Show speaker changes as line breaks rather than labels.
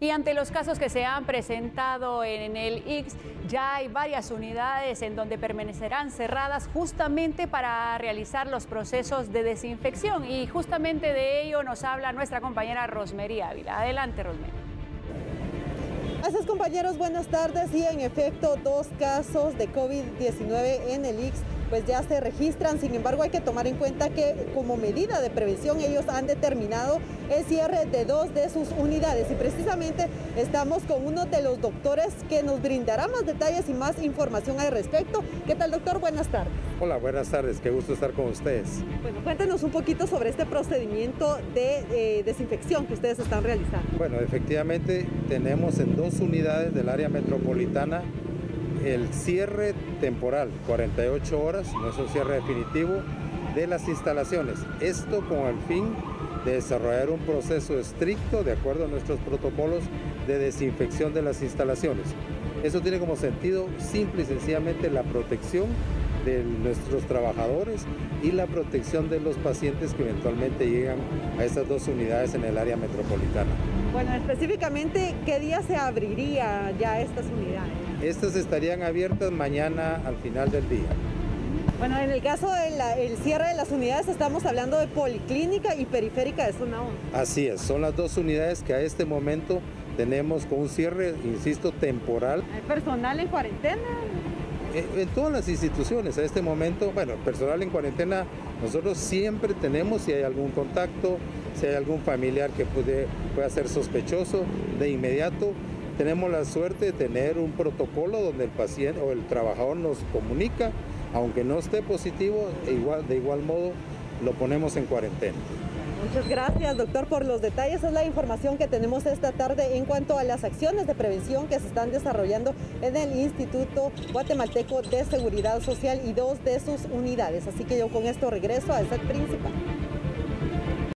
Y ante los casos que se han presentado en el ICS, ya hay varias unidades en donde permanecerán cerradas justamente para realizar los procesos de desinfección. Y justamente de ello nos habla nuestra compañera Rosemary Ávila. Adelante, Rosemary.
Gracias, compañeros, buenas tardes. Y en efecto, 2 casos de COVID-19 en el ICS pues ya se registran. Sin embargo, hay que tomar en cuenta que como medida de prevención ellos han determinado el cierre de 2 de sus unidades, y precisamente estamos con uno de los doctores que nos brindará más detalles y más información al respecto. ¿Qué tal, doctor? Buenas tardes.
Hola, buenas tardes, qué gusto estar con ustedes.
Bueno, cuéntenos un poquito sobre este procedimiento de desinfección que ustedes están realizando.
Bueno, efectivamente tenemos en 2 unidades del área metropolitana el cierre temporal, 48 horas, no es un cierre definitivo, de las instalaciones. Esto con el fin de desarrollar un proceso estricto, de acuerdo a nuestros protocolos de desinfección de las instalaciones. Eso tiene como sentido simple y sencillamente la protección de nuestros trabajadores y la protección de los pacientes que eventualmente llegan a estas 2 unidades en el área metropolitana.
Bueno, específicamente, ¿qué día se abriría ya estas unidades?
Estas estarían abiertas mañana al final del día.
Bueno, en el caso del cierre de las unidades estamos hablando de Policlínica y Periférica de Zona 1.
Así es, son las 2 unidades que a este momento tenemos con un cierre, insisto, temporal.
¿Hay personal en cuarentena?
En todas las instituciones a este momento, bueno, personal en cuarentena, nosotros siempre tenemos, si hay algún contacto, si hay algún familiar que pueda ser sospechoso, de inmediato tenemos la suerte de tener un protocolo donde el paciente o el trabajador nos comunica, aunque no esté positivo, de igual modo lo ponemos en cuarentena.
Muchas gracias, doctor, por los detalles. Esa es la información que tenemos esta tarde en cuanto a las acciones de prevención que se están desarrollando en el Instituto Guatemalteco de Seguridad Social y 2 de sus unidades. Así que yo con esto regreso al set principal.